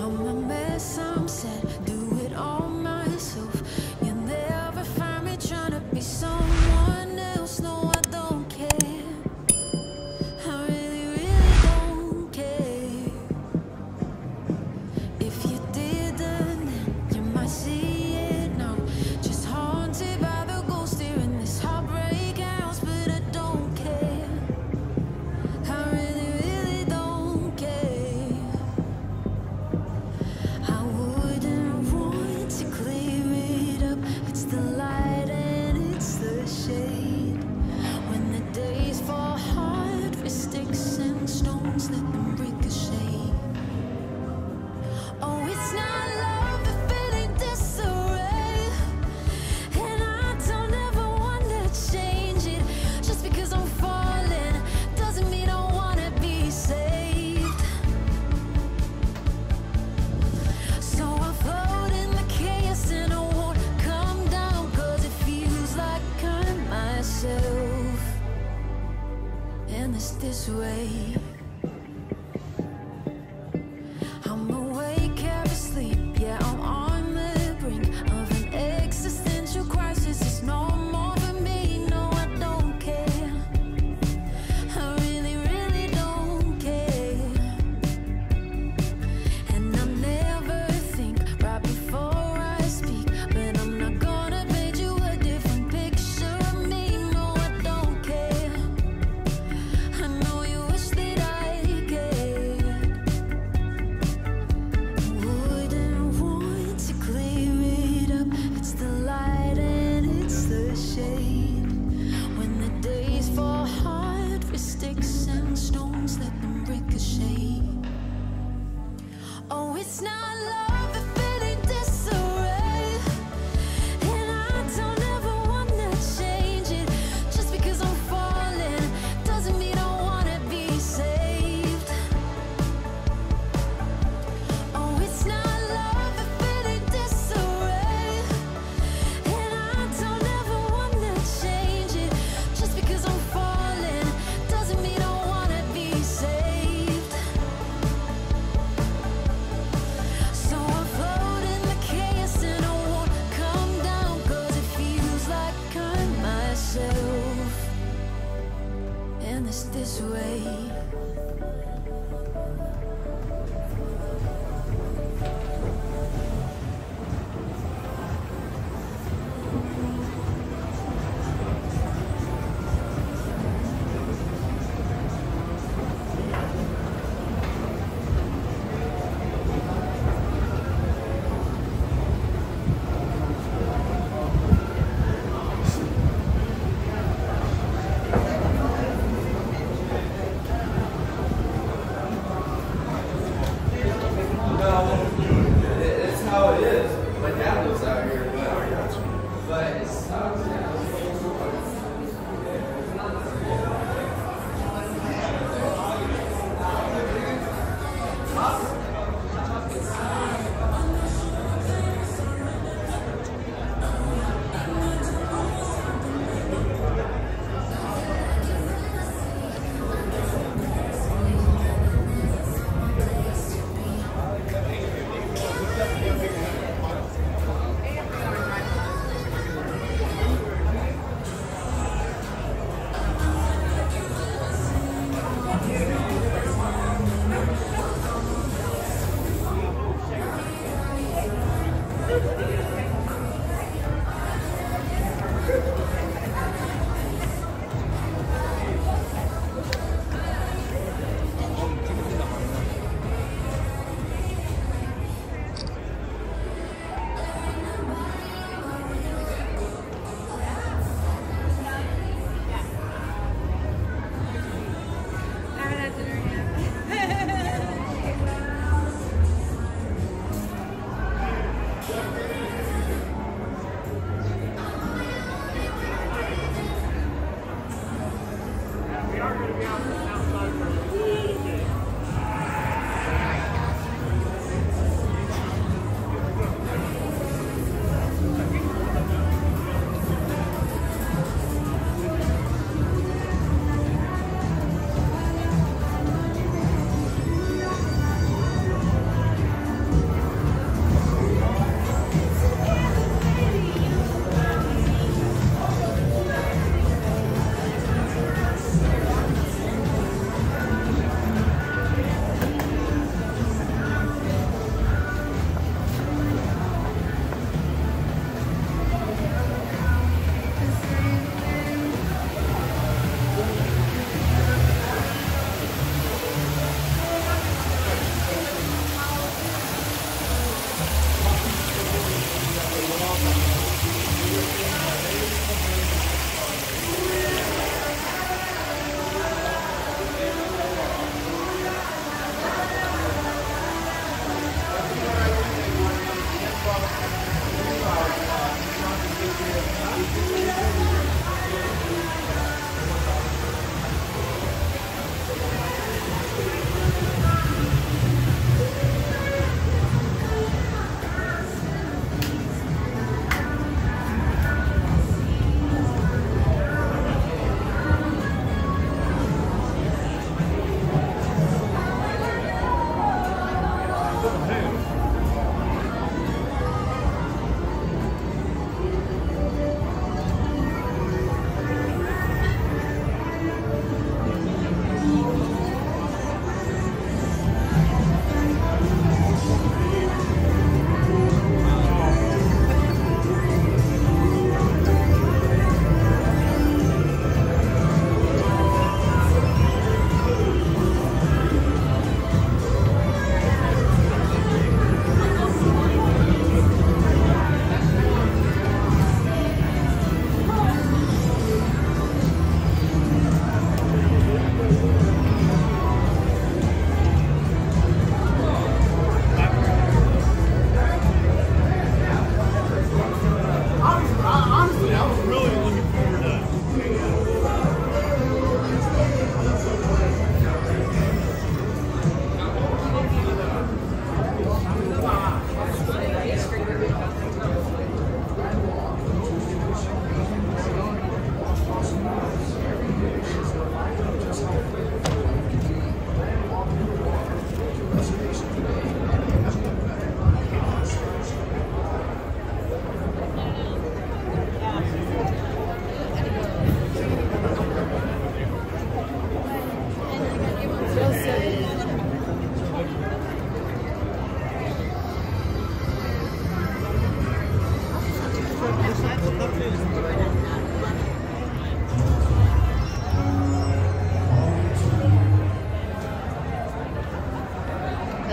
I'm a mess, I'm sad, do it all myself. You'll never find me trying to be someone else. No, I don't care. I really, really don't care. If you didn't, then you might see it now. Just haunted by the ghost here in this heartbreak house, but I don't care. I really, really don't care. I wouldn't want to clear it up. It's the light and it's the shade. When the days fall hard for sticks and stones, let them ricochet. Oh, it's not love if it ain't disarray. And I don't ever want to change it. Just because I'm falling doesn't mean I wanna be saved. So I float in the chaos and I won't come down, 'cause it feels like I'm myself. And it's this way. I'm awake, half asleep, yeah, I'm on the brink of an existential crisis. It's no more for me, no, I don't care. I really, really don't care. And I never think right before I speak, but I'm not gonna paint you a different picture of me, no, I don't care. I know you wish that I cared. Wouldn't want to clear it up. It's the light and it's the shade. When the days fall hard for sticks and stones, let them ricochet. Oh, it's not love if it ain't disarray. And I don't ever wanna change it. Just because I'm falling doesn't mean I wanna be saved. Oh, it's not love if it ain't disarray. And I don't ever wanna change it. Just because I'm falling doesn't mean I wanna be saved. So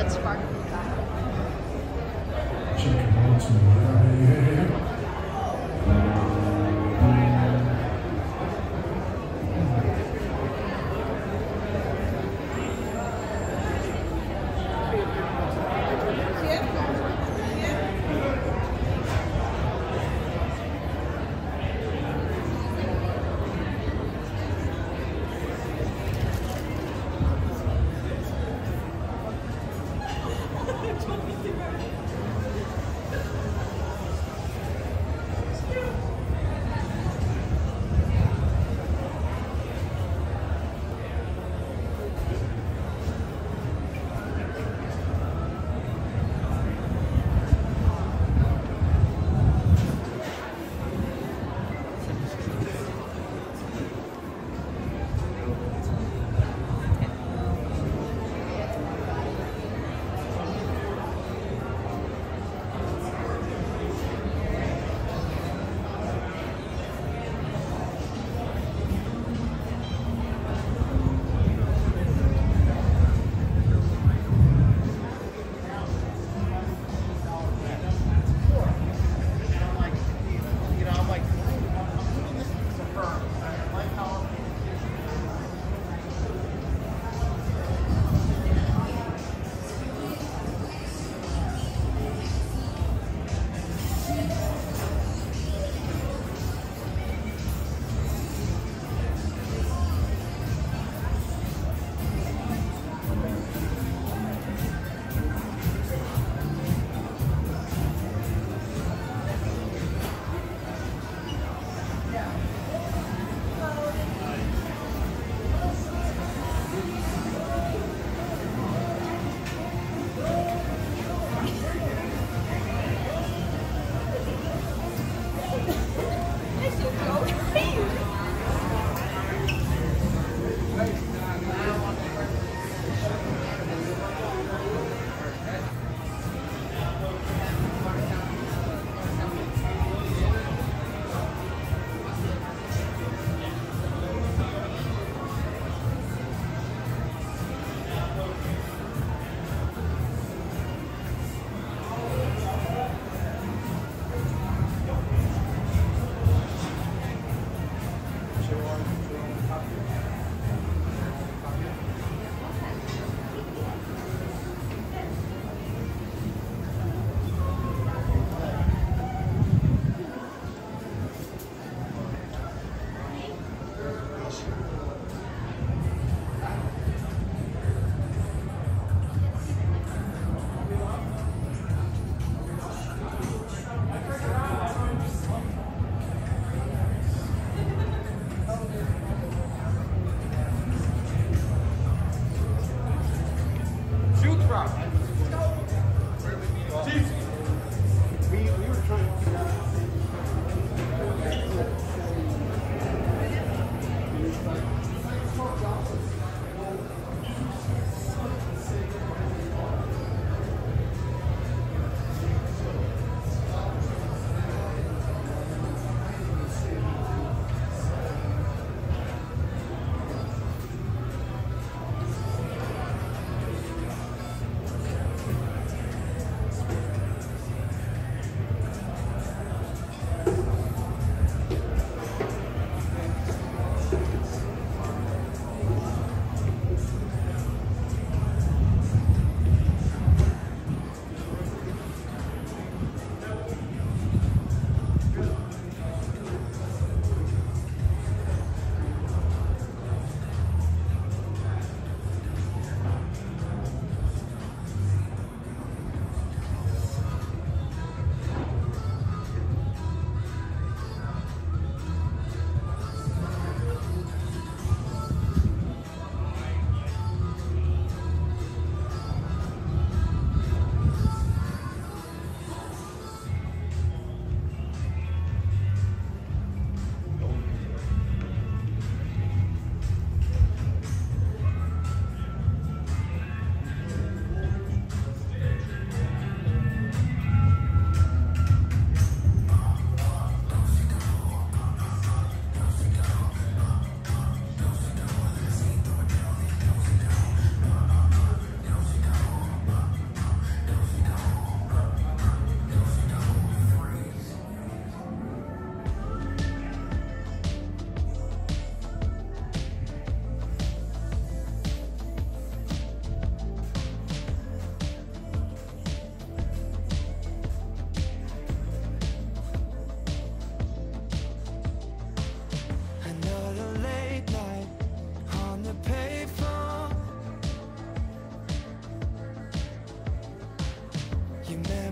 That's far. Chicken wants me.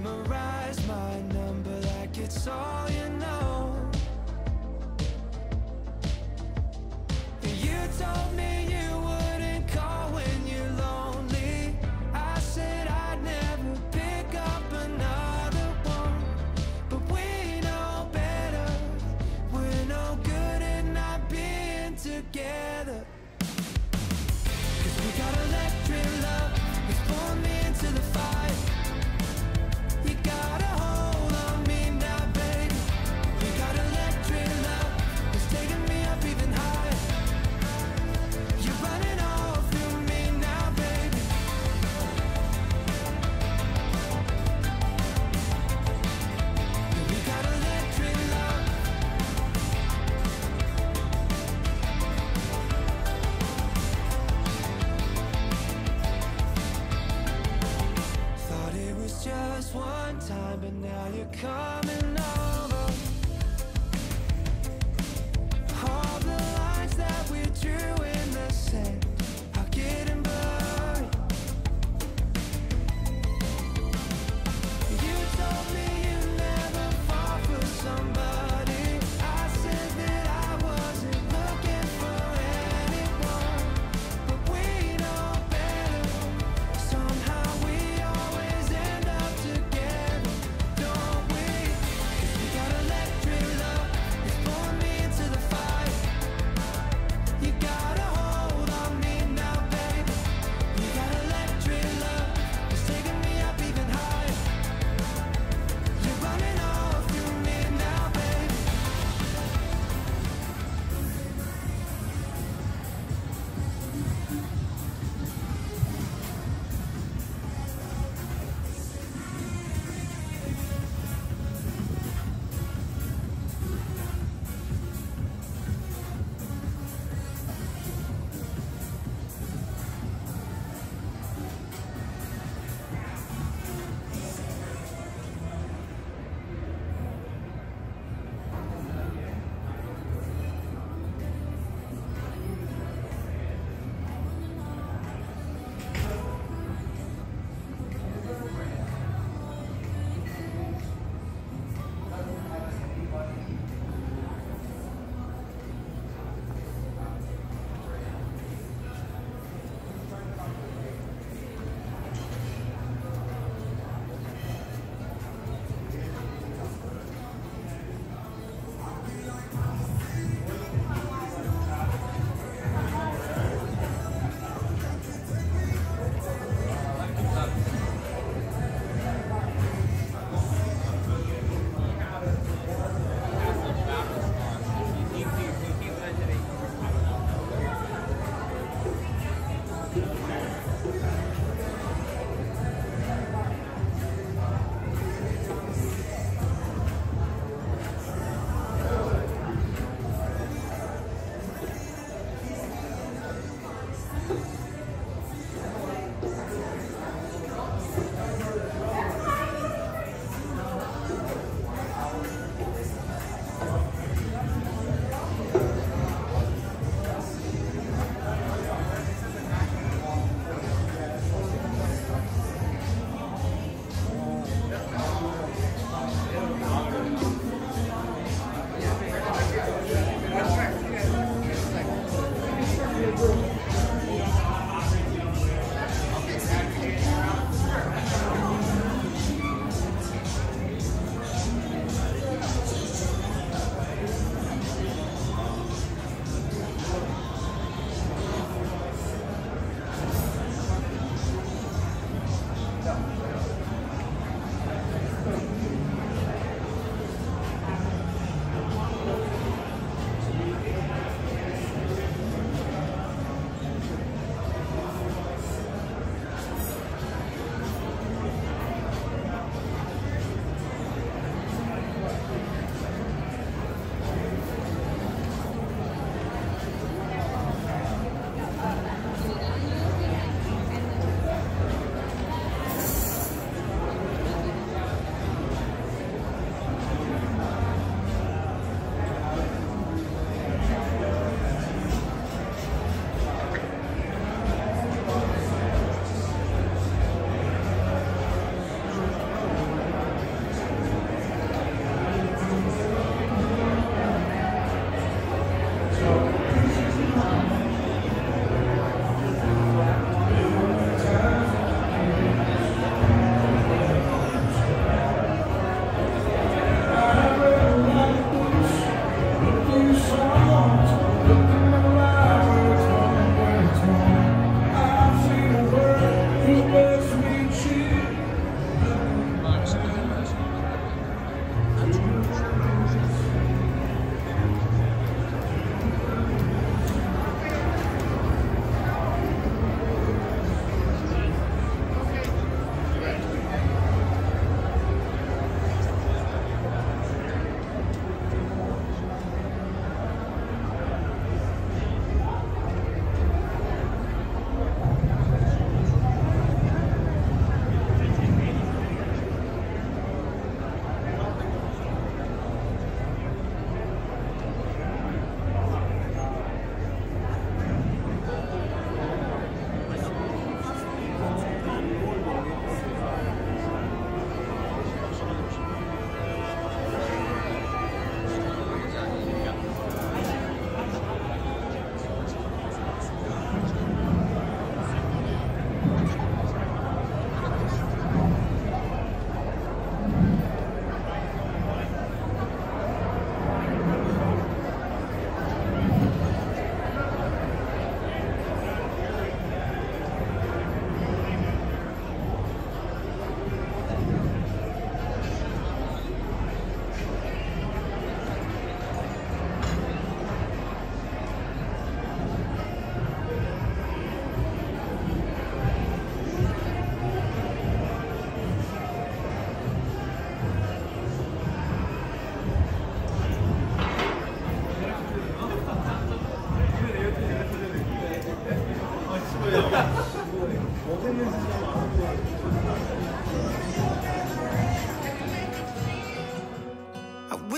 Memorize my number like it's all you know. You told me you wouldn't call when you're lonely. I said I'd never pick up another one, but we know better. We're no good at not being together. 'Cause we got electric love, it's pulling me into the fire. You got a hold on me now, baby. We got electric love, it's taking me up even higher. You're running all through me now, baby. We got electric love. Thought it was just one time, but now you're coming over. All the lines that we drew in the sand are getting blurry. You told me you never fall for somebody. I said that I wasn't looking for anyone, but we know better. Somehow we always end up together, don't we?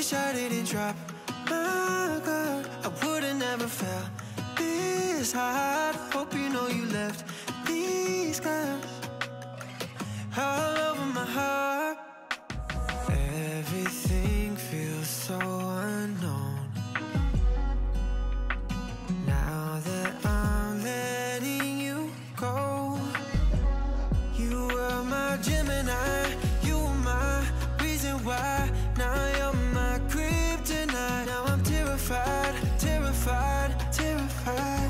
wish I didn't drop my guard. I would've never felt this hard. Hope you know you left these scars all over my heart. Everything feels so unknown now that I'm letting you go. You were my Gemini, you were my reason why. Now you're my kryptonite. Now I'm terrified, terrified, terrified.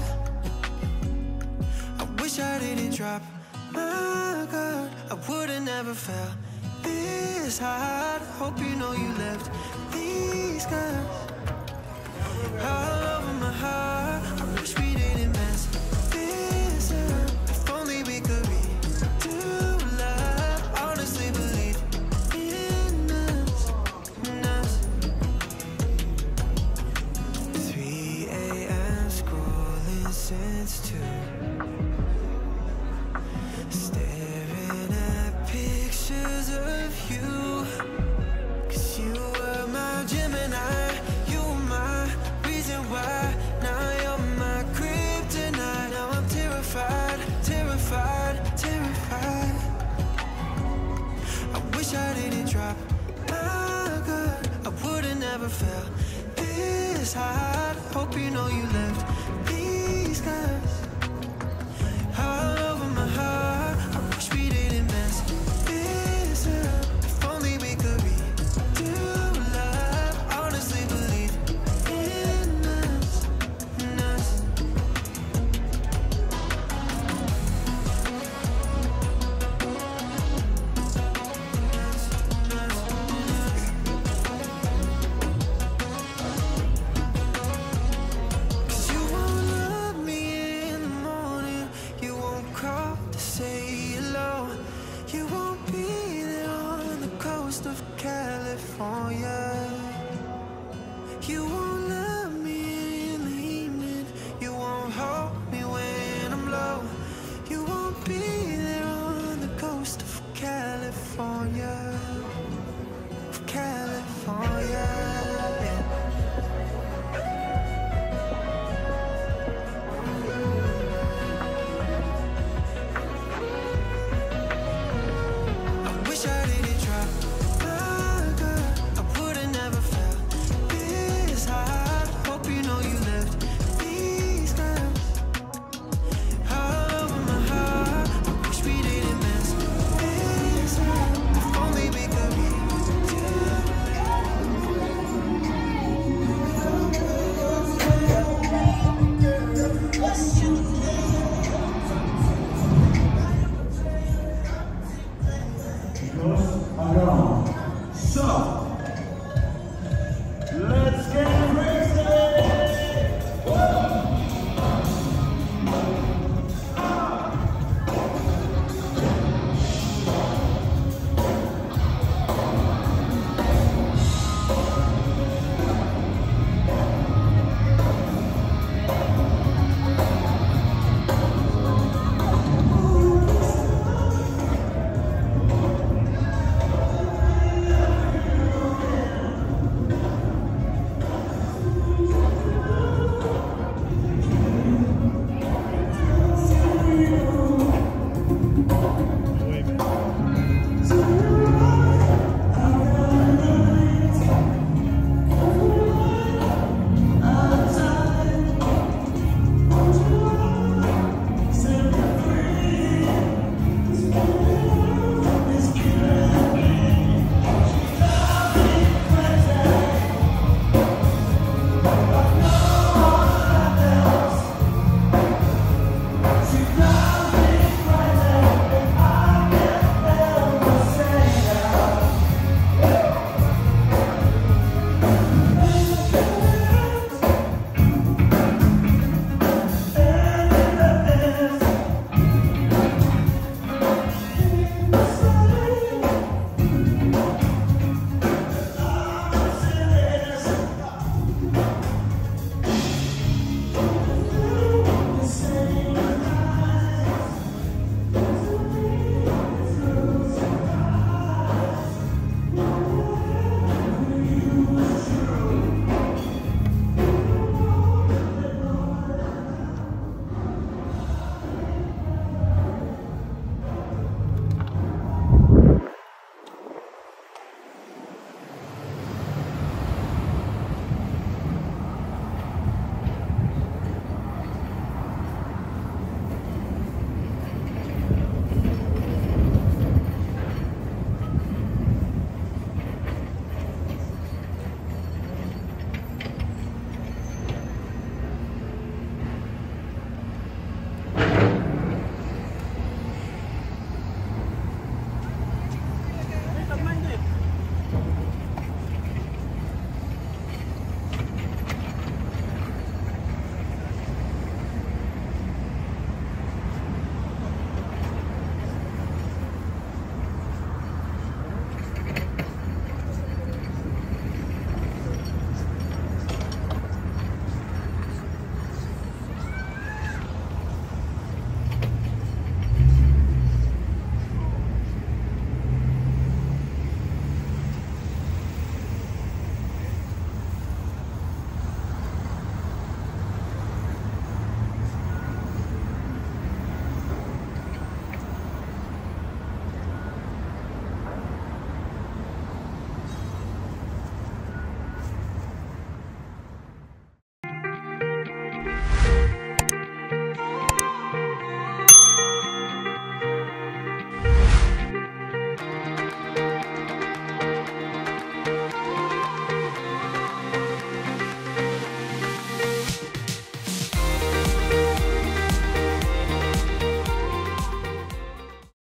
I wish I didn't drop my guard. I would've never felt this hard. Hope you know you left these scars all over my heart. I wish we didn't mess this up. If only we could redo love. Honestly believe in us, in us. 3 a.m. scrolling since 2. Staring at pictures of you. 'Cause you were my Gemini, you were my reason why. Now you're my kryptonite. Now I'm terrified, terrified, terrified. I wish I didn't drop my guard. I would've never felt this hard. Hope you know you left these scars all over my heart. I wish we didn't mess this up. If only we could redo love. Honestly believe in us, in us. Cause you won't love me in the morning. You won't call to say hello. You won't be there on the coast of California. You won't love me in the evening. You won't hold me when I'm low. You won't be there on the coast of California. Of California, yeah. I wish I didn't drop my guard. I would've never felt this hard. Hope you know you left these scars all over my heart. I wish we didn't mess this up. If only we could redo. Because